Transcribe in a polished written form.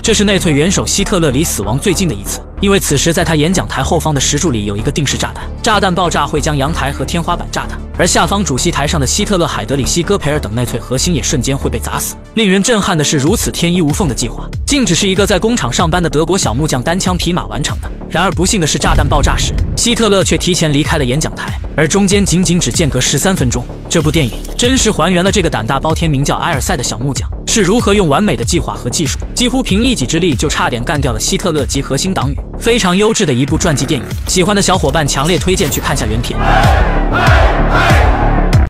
这是内粹元首希特勒离死亡最近的一次，因为此时在他演讲台后方的石柱里有一个定时炸弹，炸弹爆炸会将阳台和天花板炸塌，而下方主席台上的希特勒、海德里希·戈培尔等内粹核心也瞬间会被砸死。令人震撼的是，如此天衣无缝的计划，竟只是一个在工厂上班的德国小木匠单枪匹马完成的。然而不幸的是，炸弹爆炸时，希特勒却提前离开了演讲台，而中间仅只间隔13分钟。这部电影真实还原了这个胆大包天、名叫埃尔赛的小木匠是如何用完美的计划和技术，几乎凭一己之力就差点干掉了希特勒及核心党羽。非常优质的一部传记电影，喜欢的小伙伴强烈推荐去看下原片。